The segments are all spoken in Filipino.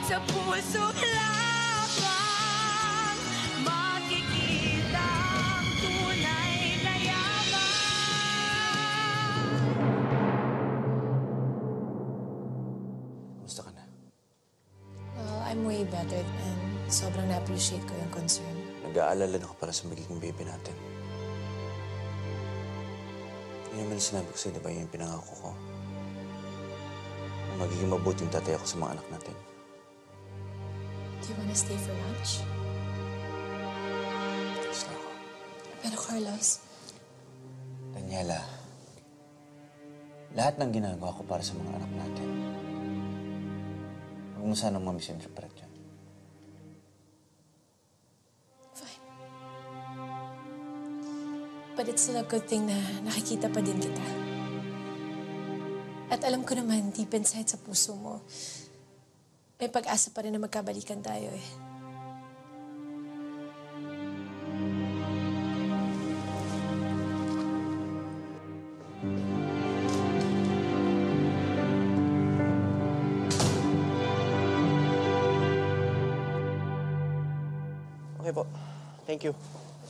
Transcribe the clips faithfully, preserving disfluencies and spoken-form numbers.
sa puso lamang makikita ang tunay na yaman. Kumusta ka na? Well, I'm way better and sobrang na-appreciate ko yung concern. Nag-aalala na ka para sa magiging baby natin. Yun naman sinabi ko sa'yo, di ba yung pinangako ko? Magiging mabuting tatay ako sa mga anak natin. Do you wanna stay for lunch? Tapos na ako. Pero Carlos... Daniela, lahat ng ginagawa ko para sa mga anak natin, huwag mo sanang ma-misinterpret yan. Fine. But it's still a good thing na nakikita pa din kita. At alam ko naman, deep inside sa puso mo, may pag-asa pa rin na magkabalikan tayo eh. Okay po. Thank you.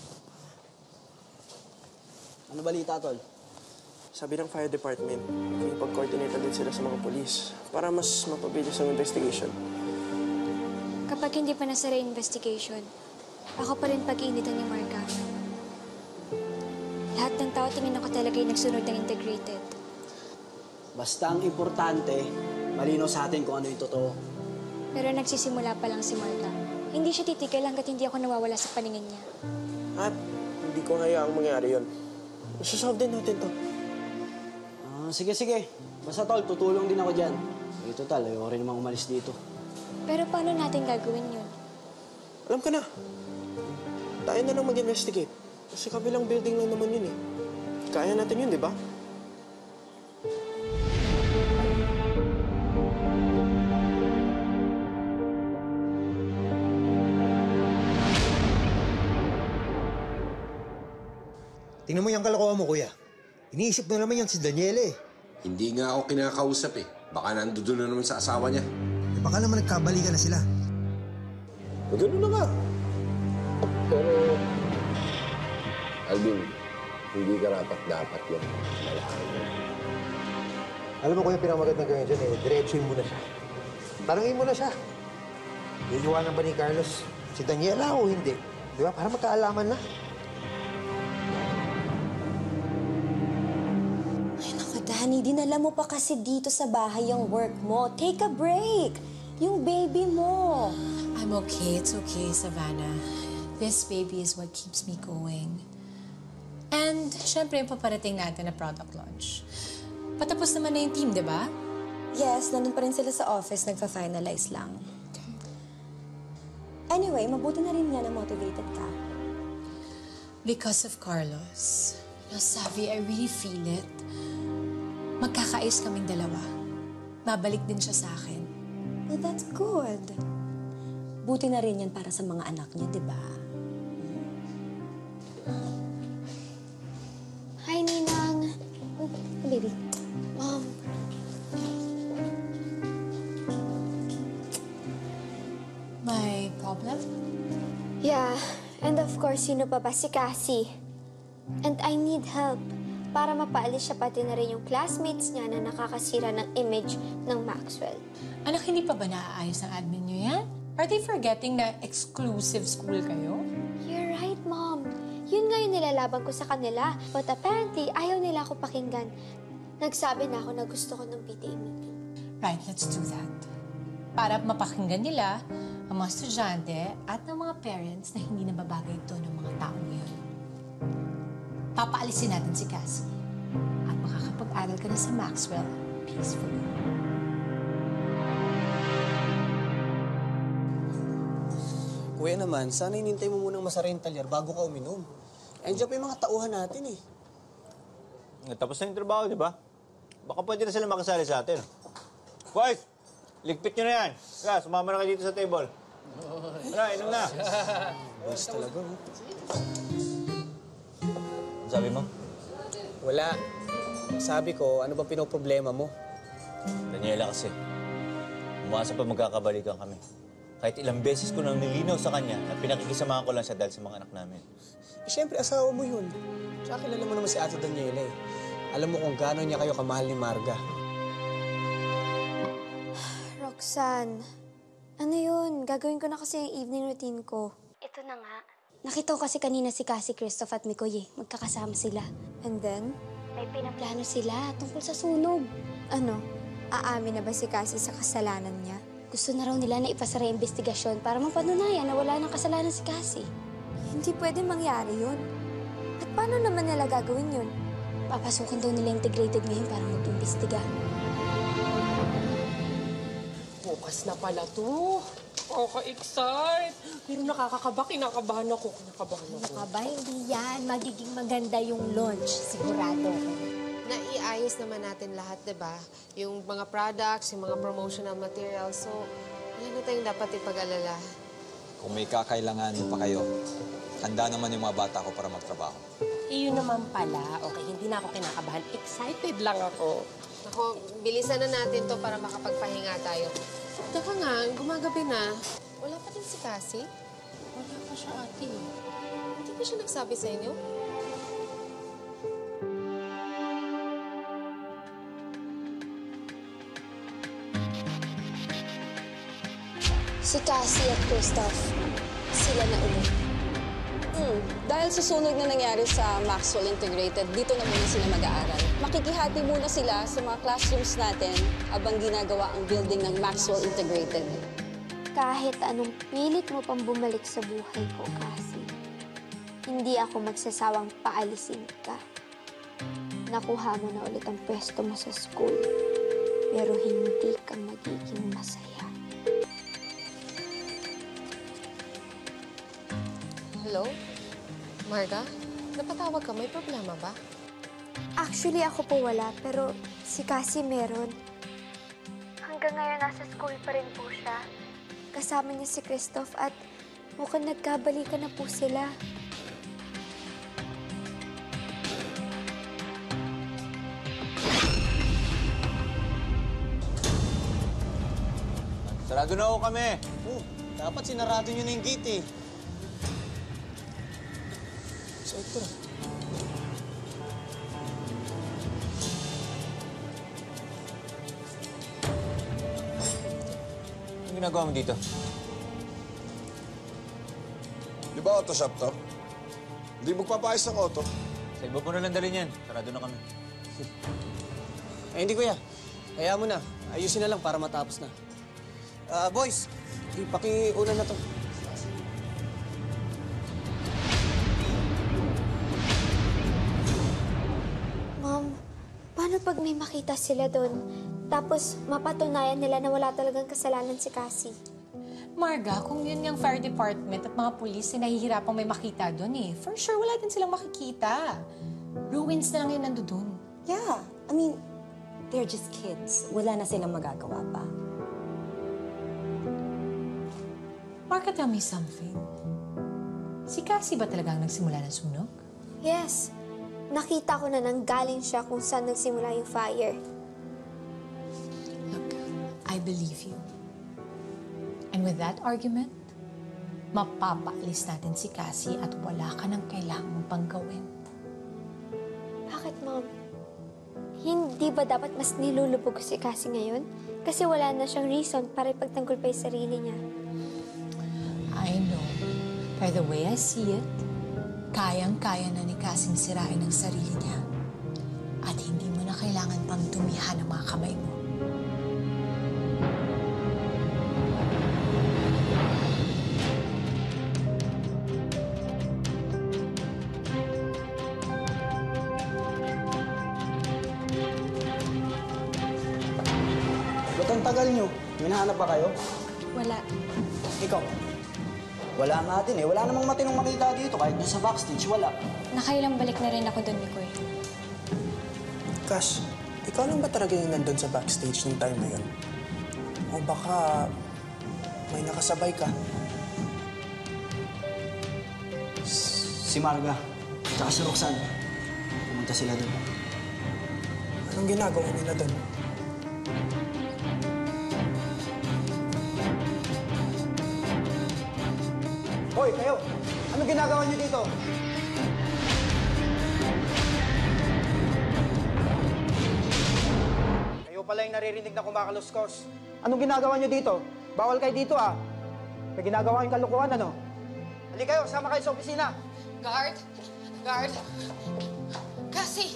Ano balita, Tol? Sabi ng fire department, pag-coordinate din sila sa mga polis para mas mapabilis ang investigation. Kapag hindi pa nasara yung investigation, ako pa rin pag-iinitan ni Marga. Lahat ng tao tingin ako talaga yung nagsunod ng integrated. Basta ang importante, malinaw sa atin kung ano yung totoo. Pero nagsisimula pa lang si Marga. Hindi siya titigil hanggat hindi ako nawawala sa paningin niya. At hindi ko hayaang mangyari yun. Masasolve din natin to. Ah, sige, sige. Basta, Tol, tutulong din ako dyan. Eh, total, ayoko rin namang umalis dito. Pero paano natin gagawin yun? Alam ko na. Tayo na lang mag-investigate. Kasi kabilang building lang naman yun eh. Kaya natin yun, di ba? Tingnan mo yung kalokohan mo, kuya. Iniisip mo naman yan si Daniela eh. Hindi nga ako kinakausap eh. Baka nandoon na naman sa asawa niya. Eh, baka naman nagkabalikan na sila. O gano'n na nga. Pero, Alvin, hindi ka rapat-dapat yung malahan mo. Alam mo, kuya, pinamagandang gawin dyan eh. Diretsuhin mo na siya. Tanungin mo na siya. Iiwanan ba ni Carlos si Daniela o hindi? Di ba? Para magkaalaman na. Danny, dinala mo pa kasi dito sa bahay yung work mo. Take a break. Yung baby mo. I'm okay. It's okay, Savannah. This baby is what keeps me going. And, syempre, yung paparating natin na product launch. Patapos naman na yung team, di ba? Yes, nandun pa rin sila sa office. Nagpa-finalize lang. Anyway, mabuti na rin nga na motivated ka. Because of Carlos. Now, Savi, I really feel it. Magkakaayos kaming dalawa. Babalik din siya sa akin. Well, that's good. Buti na rin yan para sa mga anak niya, di ba? Hi, Ninang. Oh, baby. Mom. May problem? Yeah, and of course, sino pa ba? Si Cassie. And I need help. Para mapaalis siya pati na rin yung classmates niya na nakakasira ng image ng Maxwell. Anak, hindi pa ba naaayos ng admin niyo yan? Are they forgetting na exclusive school kayo? You're right, Mom. Yun nga yung nilalaban ko sa kanila. But apparently, ayaw nila ako pakinggan. Nagsabi na ako na gusto ko ng P T A meeting. Right, let's do that. Para mapakinggan nila ang mga estudyante at ng mga parents na hindi nababagay ito ng mga taong yun. Papaalisin natin si Cassie. At makakapag-aral ka na sa Maxwell peacefully. Kuya naman, sana inintay mo munang masara yung talyar bago ka uminom. Andiyan pa yung mga tauhan natin eh. Tapos na yung trabaho, di ba? Baka pwede na sila makasali sa atin. Boys, ligpit nyo na yan. Kaya, sumama na kayo dito sa table. Tara, inom na. Boss talaga, oh. Sabi mo? Wala. Sabi ko, ano ba pinoproblema mo? Daniela kasi. umasa pa magkakabalikan kami. Kahit ilang beses ko nang nilinaw sa kanya na pinakikisamahan ko lang siya dahil sa mga anak namin. Eh, siyempre, asawa mo yun. Tsaka kilala mo naman si Ate Daniela eh. Alam mo kung gaano niya kayo kamahal ni Marga. Roxanne, ano yun? Gagawin ko na kasi yung evening routine ko. Ito na nga. Nakita ko kasi kanina si Cassie, Christoph at Mikoy eh. Magkakasama sila. And then, May pinaplano sila tungkol sa sunog. ano? Aamin na ba si Cassie sa kasalanan niya? Gusto na raw nila na ipasara yung investigasyon para mapatunayan na wala nang kasalanan si Cassie. Hindi pwede mangyari yun. At paano naman nila gagawin yun? Papasukin daw nila integrated ngayon para mag-imbestiga. Bukas na pala to. Kaka-excite. Pero nakakakaba, kinakabahan ako. Kinakabahan ako. Aba, hindi yan. Magiging maganda yung launch. Sigurado. Naiayos naman natin lahat, di ba? Yung mga products, yung mga promotional materials. So, wala na tayong dapat ipag-alala. Kung may kakailanganin pa kayo, handa naman yung mga bata ko para magtrabaho. Iyon naman pala. Okay, hindi na ako kinakabahan. Excited lang ako. Ako, bilisan na natin to para makapagpahinga tayo. Teka nga, gumagabi na. Wala pa din si Cassie? Wala pa siya, ate. Hindi ba siya nagsabi sa inyo? Si Cassie at Christoph, sila na ulit. Hmm, dahil sa sunog na nangyari sa Maxwell Integrated, dito na muna sila mag-aaral. Makikihati muna sila sa mga classrooms natin habang ginagawa ang building ng Maxwell Integrated. Kahit anong pilit mo pang bumalik sa buhay ko, Cassie, hindi ako magsasawang paalisin ka. Nakuha mo na ulit ang pwesto mo sa school, pero hindi ka magiging masaya. Hello? Marga? Napatawag ka? May problema ba? Actually, ako po wala, pero si Cassie meron. Hanggang ngayon, nasa school pa rin po siya. Kasama niya si Christoph at mukhang nagkabalikan na po sila. Sarado na ako kami. Oh, dapat sinarado nyo na yung gate eh. So, ito. Anong ginagawa mo dito? Di ba auto shop to? Hindi magpapayos ng auto. Sa iba po na lang dalhin yan. Sarado na kami. Eh, hindi kuya. Kaya mo na. Ayusin na lang para matapos na. Ah, boys, ipakiunan na to. Mom, paano pag may makita sila doon, tapos mapatunayan nila na wala talagang kasalanan si Cassie? Marga, kung yun yung fire department at mga pulis na nahihirapang may makita doon eh, for sure wala din silang makikita. Ruins na lang yun nando doon. Yeah, I mean, they're just kids. Wala na silang magagawa pa. Marga, tell me something. Si Cassie ba talagang nagsimula ng sunog? Yes. Nakita ko na nanggaling siya kung saan nagsimula yung fire. Look, I believe you. And with that argument, mapapaalis natin si Cassie at wala ka nang kailangan mong pang gawin. Bakit, Mom? Hindi ba dapat mas nilulubog si Cassie ngayon? Kasi wala na siyang reason para ipagtanggol pa yung sarili niya. I know. By the way I see it, kayang-kaya na ni Cassie sirain ang sarili niya. At hindi mo na kailangan pang dumihan ang mga kamay mo. Ba't ang tagal nyo? Minahanap ba kayo? Wala. Ikaw? Wala nga din eh. Wala namang matinong makita dito. Kahit doon sa backstage, wala. Nakailang balik na rin ako doon, Mikoy. Cash, ikaw lang ba talaga yung nandun sa backstage ng time na yun? O baka may nakasabay ka? Si Marga, tsaka si Roxanne. Pumunta sila doon. Anong ginagawa nila doon? Hoy, kayo! Anong ginagawa niyo dito? Kayo pala yung naririnig na kumakaluskos. Anong ginagawa niyo dito? Bawal kayo dito, ah. May ginagawa kayong kalukuhan, ano? Halika kayo, sama kayo sa opisina. Guard! Guard! Cassie!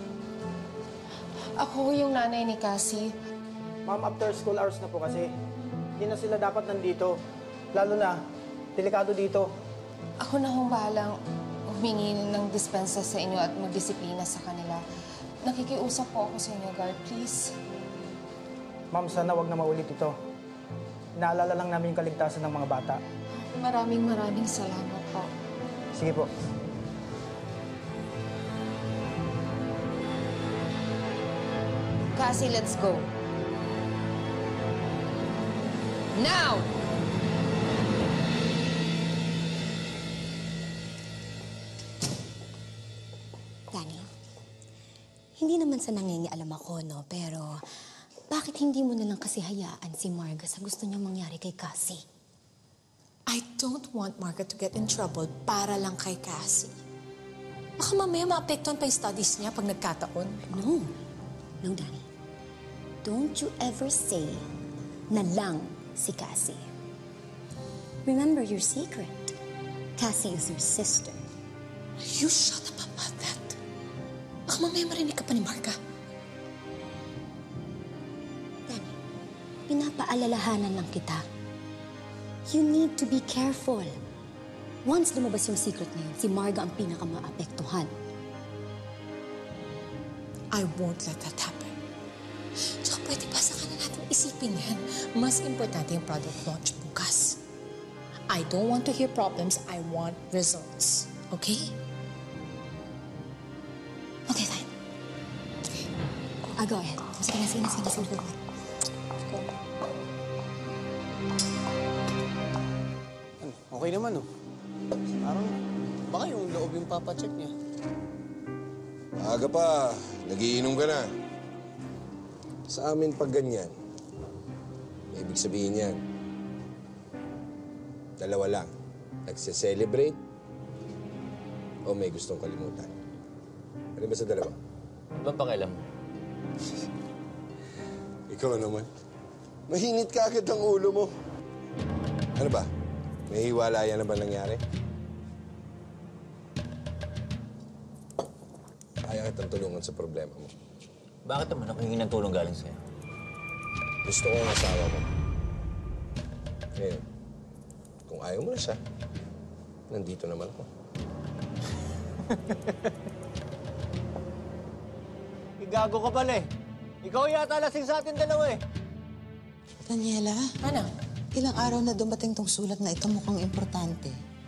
Ako yung nanay ni Cassie. Ma'am, after school hours na po kasi. Hindi na sila dapat nandito. Lalo na, delikado dito. Ako na hong bahalang humingi ng dispensa sa inyo at magdisiplina sa kanila. Nakikiusap po ako sa inyo, guard, please. Ma'am, sana wag na maulit ito. Inaalala lang namin yung kaligtasan ng mga bata. Maraming maraming salamat po. Sige po. Cassie, let's go. Now! Danny, hindi naman sa nangingialam ako, no? Pero bakit hindi mo na lang kasi hayaan si Marga sa gusto niyang mangyari kay Cassie? I don't want Marga to get in trouble para lang kay Cassie. Baka mamaya maapektuhan pa yung studies niya pag nagkataon. No. No, Danny. Don't you ever say na lang si Cassie. Remember your secret. Cassie is your sister. You shut up about that. Baka mamaya marinig ka pa ni Marga. Danny, pinapaalalahanan lang kita. You need to be careful. Once lumabas yung secret na yun, si Marga ang pinakamaapektuhan. I won't let that happen. Tsaka pwede pa sa kanan natin isipin yan. Mas importante yung product launch bukas. I don't want to hear problems. I want results. Okay? Okay, fine. I'll go ahead. Sige na, sige na, sige na, sige na. Go. Okay naman, oh. Parang baka yung loob yung papacheck niya. Aga pa, nagiinom ka na. Sa amin pag ganyan, ibig sabihin yan, dalawa lang. Nagse-celebrate o may gustong kalimutan. Ano ba sa dalawa? Ba't pakialam mo? Ikaw naman. Mahinit ka agad ang ulo mo. Ano ba? May hiwalayan na ba nangyari? Kaya kitang tulungan sa problema mo. Bakit naman ako hingin ng tulong galing sa'yo? Gusto ko ang asawa mo. Ngayon, kung ayaw mo na siya, nandito naman ako. Igago ka pala eh. Ikaw yata lasing sa atin dalawa eh. Daniela? Ano? Ilang araw na dumating tong sulat na ito, mukhang importante.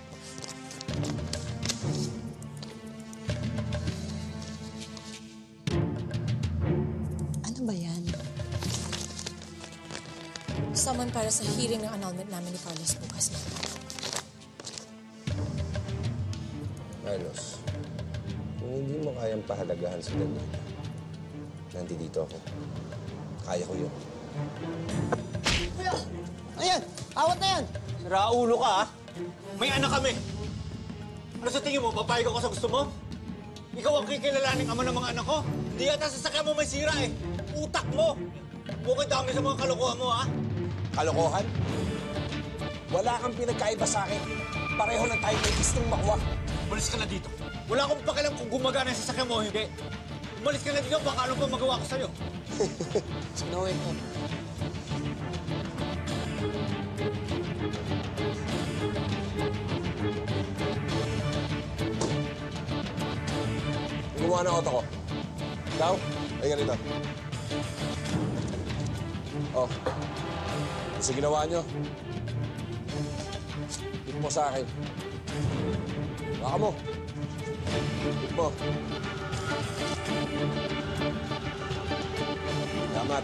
Ano ba yan? Summon para sa hearing ng annulment namin ni Carlos bukas. Carlos, kung hindi mo kayang pahalagahan si Daniela, nandito ako. Kaya ko yun. Ayan! Awat na yan! Raulo ka, ah. May anak kami. Ano sa tingin mo? Papayag ako sa gusto mo? Ikaw ang kikilalaning ama ng mga anak ko. Hindi yata sasakyan mo may sira eh. Utak mo. Bukod dami sa mga kalokohan mo, ah. Kalokohan? Wala kang pinagkaiba sa akin. Pareho lang tayo may gustong makuha. Umalis ka na dito. Wala akong pakialam kung gumagana yung sasakyan mo o hindi. Umalis ka na dito, baka ano pa magawa ko sa'yo. Sinawin mo. Gumawa ng auto ko. Ikaw? Ay, ganito. Oh. Kasi ginawa nyo. Hit mo sa akin. Baka mo. Hit mo. Salamat.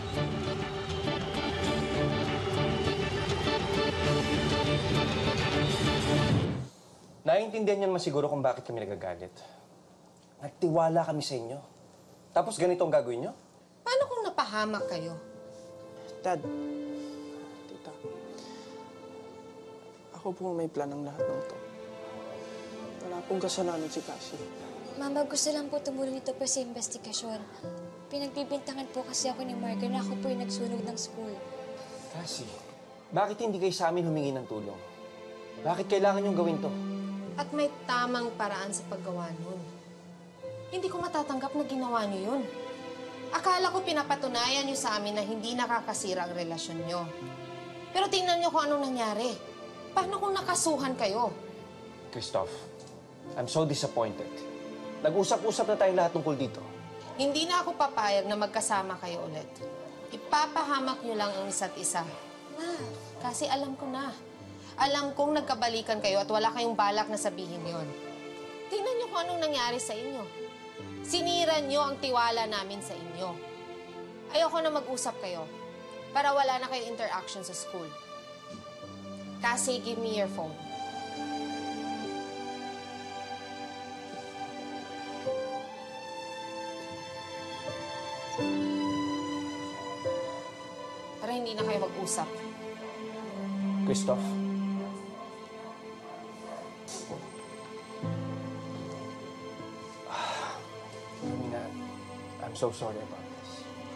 Naiintindihan niyo naman siguro kung bakit kami nagagalit. Nagtiwala kami sa inyo. Tapos ganito ang gagawin niyo? Paano kung napahamak kayo? Dad, tita, Ako po may plan ng lahat ng to. Wala pong kasalanan si Cassie. Mama, gusto lang po tumulong ito pa sa investigasyon. Pinagbibintangan po kasi ako ni Marga na ako po yung nagsunog ng school. Cassie, bakit hindi kayo sa amin humingi ng tulong? Bakit kailangan niyong gawin to? At may tamang paraan sa paggawa nun. Hindi ko matatanggap na ginawa niyo yun. Akala ko pinapatunayan niyo sa amin na hindi nakakasira ang relasyon niyo. Pero tingnan niyo kung anong nangyari. Paano kung nakasuhan kayo? Christoph, I'm so disappointed. Nag-usap-usap na tayong lahat tungkol dito. Hindi na ako papayag na magkasama kayo ulit. Ipapahamak niyo lang ang isa't isa. Ma, kasi alam ko na. Alam kong nagkabalikan kayo at wala kayong balak na sabihin yon. Tingnan niyo kung anong nangyari sa inyo. Sinira niyo ang tiwala namin sa inyo. Ayoko na mag-usap kayo para wala na kayong interaction sa school. Kasi give me your phone. Para hindi na kayo mag-usap. Christoph. Mina, I'm so sorry about this.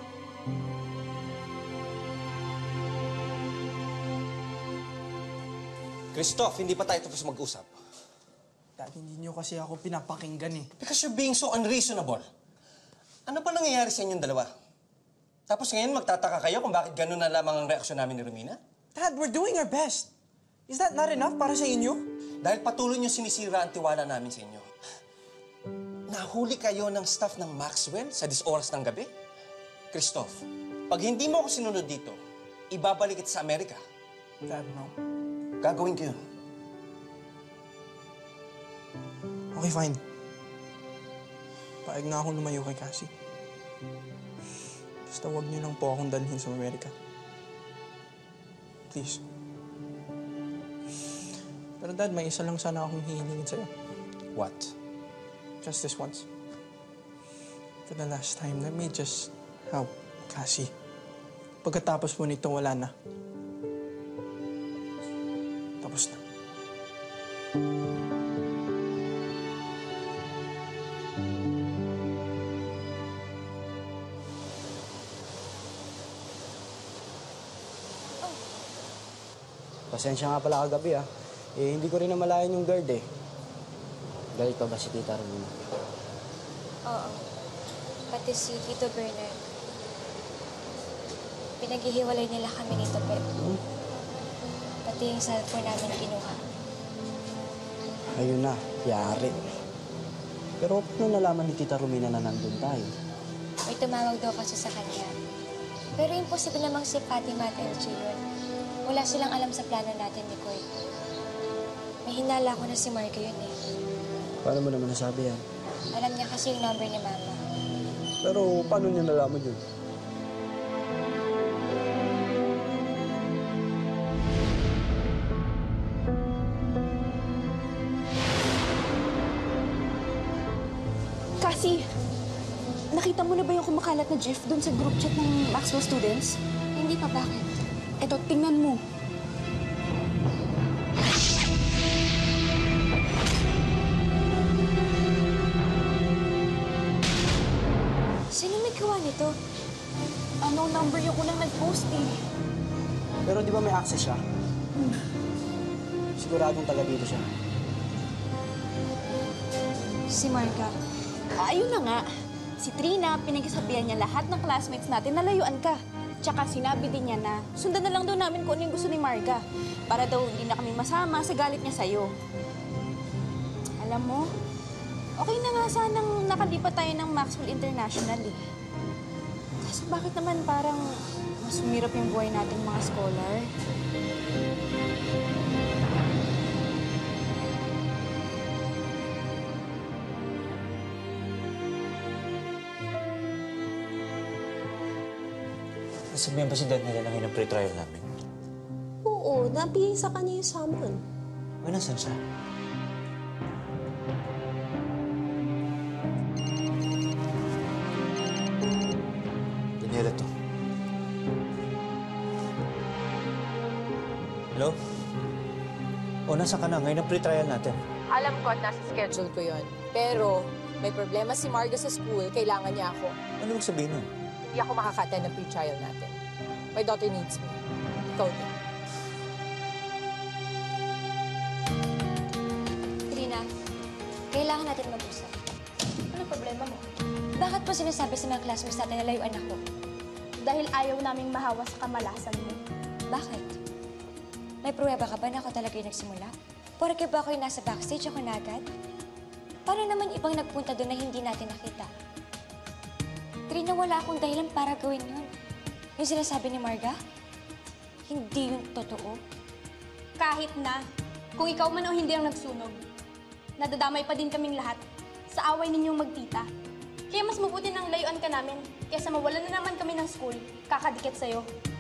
Christoph, hindi pa tayo tapos mag-usap. Dad, hindi niyo kasi ako pinapakinggan eh. Because you're being so unreasonable. Ano pa nangyayari sa inyong dalawa? Tapos ngayon magtataka kayo kung bakit gano'n na lamang ang reaksyon namin ni Romina? Dad, we're doing our best. Is that not enough para sa inyo? Dahil patuloy niyo sinisira ang tiwala namin sa inyo. Nahuli kayo ng staff ng Maxwell sa dis-oras ng gabi? Christoph, pag hindi mo ako sinunod dito, ibabalik kita sa Amerika. Dad, no. Gagawin ko yun. Okay, fine. Paig na akong lumayo kay Cassie. Basta huwag niyo lang po akong dalhin sa Amerika. Please. Pero Dad, may isa lang sana akong hihingin sa'yo. What? Just this once. For the last time, let me just help Cassie. Pagkatapos po nito, wala na. Tapos na. Pasensya nga pala kagabi ah. Eh, hindi ko rin namalayan yung guard eh. Galit pa ba si Tita Romina? Oo. Pati si Tito Bernard. Pinaghihiwalay nila kami ni Topet. Hmm? Pati yung cellphone namin kinuha. Ayun na, yari. Pero paano nalaman ni Tita Romina na nandun tayo? May tumawag daw kasi sa kanya. Pero imposible namang si Fatima at L J yun. Wala silang alam sa plano natin ni Koy. May hinala ko na si Marco yun eh. Paano mo naman nasabi yan? Alam niya kasi yung number ni Mama. Pero paano niya nalaman yun? Cassie, nakita mo na ba yung kumakalat na GIF doon sa group chat ng Maxwell students? Hindi pa, bakit? Eto, tingnan mo. Sino may gawa nito? Ano number yung unang nag-post eh. Pero di ba may access siya? Hmm. Siguradong taga dito siya. Si Marga. Ayun na nga. Si Trina, pinagsasabihan niya lahat ng classmates natin na layuan ka. Tsaka sinabi din niya na sundan na lang daw namin kung ano yung gusto ni Marga. Para daw hindi na kami masama sa galit niya sa'yo. Alam mo, okay na nga sanang nakalipat tayo ng Maxwell International eh. Kaso bakit naman parang mas umirap yung buhay natin mga scholar? Nasabihan ba si Dad nila ng ng pre-trial namin? Oo, nabigay sa kanya yung summon. Ay, nasan siya? Daniela to. Hello? O, nasa ka na? Ngayon ang pre-trial natin. Alam ko at nasa schedule ko yon. Pero may problema si Marga sa school, kailangan niya ako. Ano mong sabihin nun? Hindi ako makaka-attend ng pre-trial natin. My daughter needs me. Ikaw din. Trina, kailangan natin mag-usap. Ano problema mo? Bakit po sinasabi sa mga classmates natin na layuan ako? Dahil ayaw naming mahawa sa kamalasan mo. Bakit? May pruweba ka ba na ako talaga yung nagsimula? Porke ba ako yung nasa backstage, ako na agad? Paano naman ibang nagpunta doon na hindi natin nakita? Trina, wala akong dahilan para gawin yun. Yung sinasabi ni Marga, hindi yun totoo. Kahit na, kung ikaw man o hindi ang nagsunog, nadadamay pa din kaming lahat sa away ninyong magtita. Kaya mas mabuti nang layuan ka namin kaysa mawalan na naman kami ng school, kakadikit sa'yo.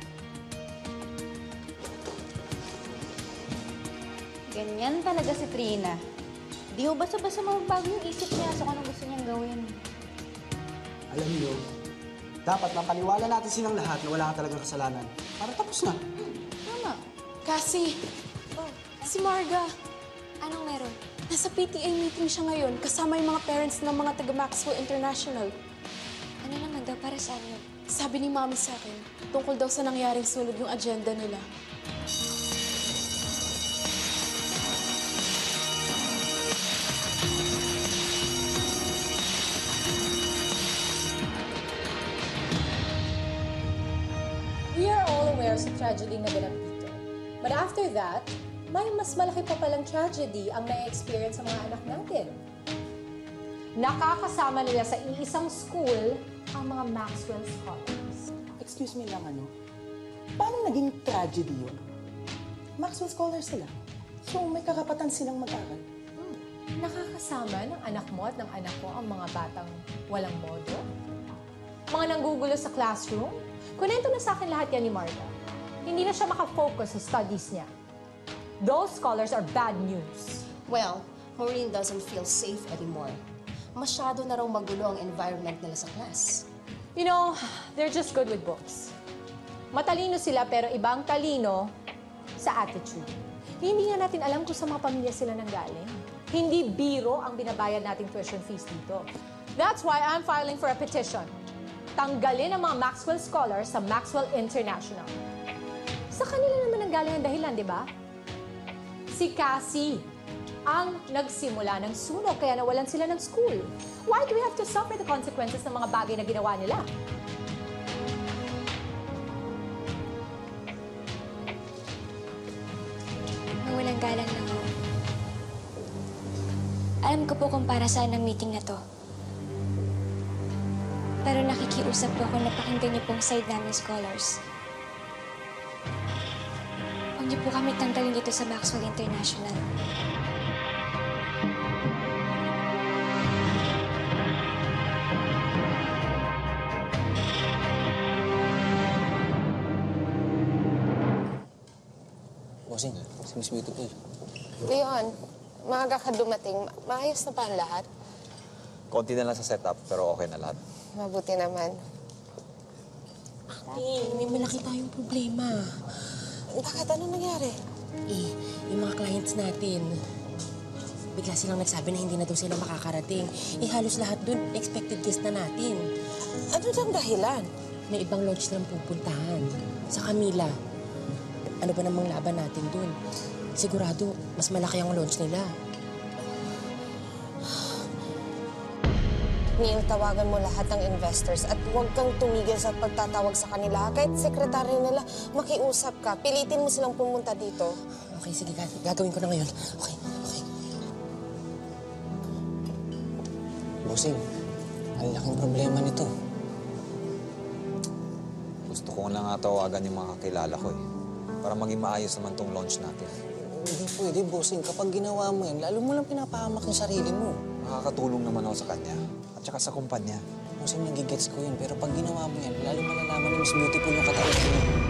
Ganyan talaga si Trina. Di ho basta-basta mababago yung isip niya sa kung anong gusto niyang gawin. Alam niyo, dapat mapaniwala natin silang lahat na wala ka talagang kasalanan. Para tapos na. Tama. Cassie, si Marga. Anong meron? Nasa P T A meeting siya ngayon kasama yung mga parents ng mga taga Maxwell International. Ano naman daw para sa inyo? Sabi ni Mami sa akin, tungkol daw sa nangyaring sunog yung agenda nila. We are all aware sa tragedy na ganap dito. But after that, may mas malaki pa palang tragedy ang na-experience sa mga anak natin. Nakakasama nila sa iisang school ang mga Maxwell Scholars. Excuse me lang, ano? Paano naging tragedy yun? Maxwell Scholars sila. So, may karapatan silang mag-aral. Hmm. Nakakasama ng anak mo at ng anak ko ang mga batang walang modo? Mga nanggugulo sa classroom? Kunento na sa akin lahat yan ni Marga. Hindi na siya makafocus sa studies niya. Those scholars are bad news. Well, Maureen doesn't feel safe anymore. Masyado na raw magulo ang environment nila sa class. You know, they're just good with books. Matalino sila pero ibang talino sa attitude. Hindi nga natin alam kung sa mga pamilya sila nanggaling. Hindi biro ang binabayad nating tuition fees dito. That's why I'm filing for a petition. Tanggalin ang mga Maxwell Scholars sa Maxwell International. Sa kanila naman nanggaling ang dahilan, di ba? Si Cassie ang nagsimula ng sunog kaya nawalan sila ng school. Why do we have to suffer the consequences ng mga bagay na ginawa nila? Mawalang galang lang ako. Alam ko po kung para saan ang meeting na to. Pero nakikiusap po ako na pakinggan niyo pong side namin, scholars. Huwag niyo po kami tanggalin dito sa Maxwell International. Bossing, si Miss Beautiful. Leon, maaga ka dumating. Maayos na pa ang lahat? Konti na lang sa setup, pero okay na lahat. Mabuti naman. Eh, may malaki tayong problema. Bakit? Ano nangyari? Eh, yung mga clients natin, bigla silang nagsabi na hindi na daw sila makakarating. Eh, halos lahat dun, expected guest na natin. Ano ang dahilan? May ibang lodge nilang pupuntahan. Sa Camila. Ano ba namang laban natin dun? Sigurado, mas malaki ang lodge nila. Neil, tawagan mo lahat ng investors at huwag kang tumigil sa pagtatawag sa kanila. Kahit sekretary nila, makiusap ka. Pilitin mo silang pumunta dito. Okay, sige, gagawin ko na ngayon. Okay, okay. Bossing, ang laking problema nito. Gusto ko lang nga tawagan yung mga kakilala ko eh. Para maging maayos naman tong launch natin. Hindi pwede, bossing. Kapag ginawa mo yan, lalo mo lang pinapahamak yung sarili mo. Makakatulong naman ako sa kanya. At saka sa kumpanya. Bossing, nagigets ko yun. Pero pag ginawa mo yan, lalo malalaman ni Miss Beautiful yung katawan mo.